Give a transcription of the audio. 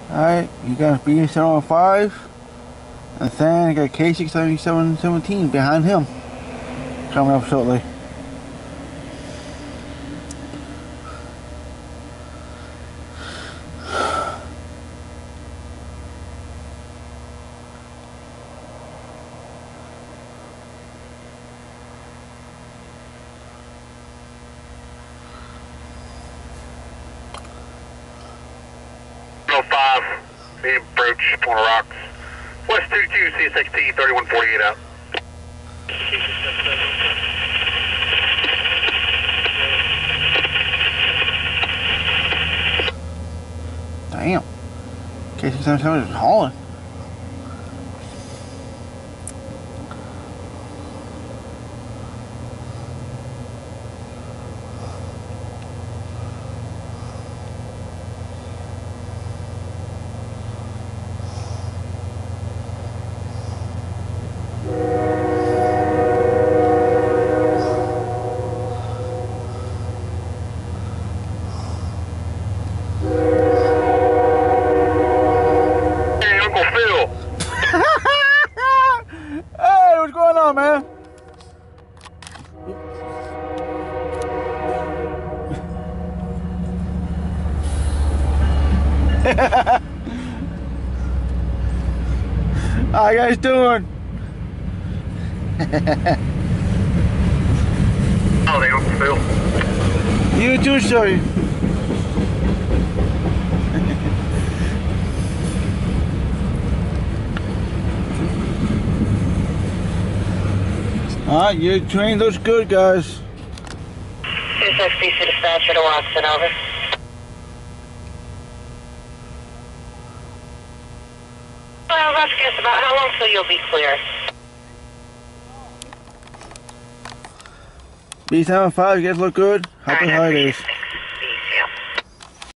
Alright, you got B705, and then you got CSX behind him. Coming up shortly. Main approach, Corner Rocks. West 22, CSX 3148 out. Damn. CSX is hauling. Hey, what's going on, man? How you guys doing? Oh, they Uncle Phil. You too, sir. Alright, your train looks good, guys. CSX DC dispatcher to Watson, over. Well, rough guess about how long till you'll be clear. B705, you guys look good. Happy holidays.